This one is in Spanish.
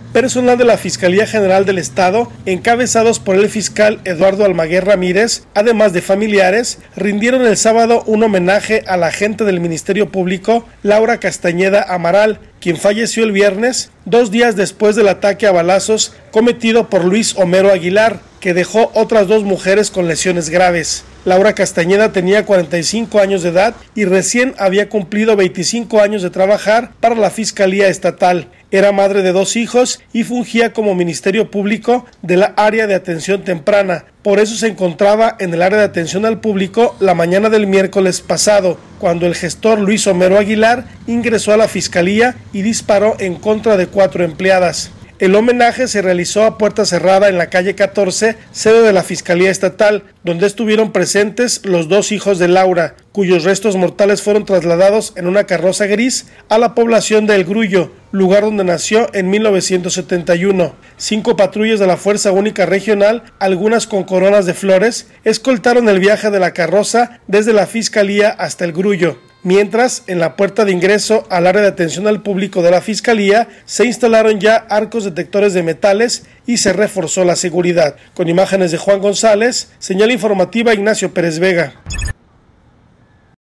Personal de la Fiscalía General del Estado, encabezados por el fiscal Eduardo Almaguer Ramírez, además de familiares, rindieron el sábado un homenaje a la agente del Ministerio Público, Laura Castañeda Amaral, quien falleció el viernes, 2 días después del ataque a balazos cometido por Luis Homero Aguilar, que dejó otras 2 mujeres con lesiones graves. Laura Castañeda tenía 45 años de edad y recién había cumplido 25 años de trabajar para la Fiscalía Estatal. Era madre de 2 hijos y fungía como Ministerio Público de la área de atención temprana. Por eso se encontraba en el área de atención al público la mañana del miércoles pasado, cuando el gestor Luis Homero Aguilar ingresó a la Fiscalía y disparó en contra de 4 empleadas. El homenaje se realizó a puerta cerrada en la calle 14, sede de la Fiscalía Estatal, donde estuvieron presentes los 2 hijos de Laura, cuyos restos mortales fueron trasladados en una carroza gris a la población de El Grullo, lugar donde nació en 1971. 5 patrullas de la Fuerza Única Regional, algunas con coronas de flores, escoltaron el viaje de la carroza desde la Fiscalía hasta El Grullo. Mientras, en la puerta de ingreso al área de atención al público de la Fiscalía, se instalaron ya arcos detectores de metales y se reforzó la seguridad. Con imágenes de Juan González, señal informativa Ignacio Pérez Vega.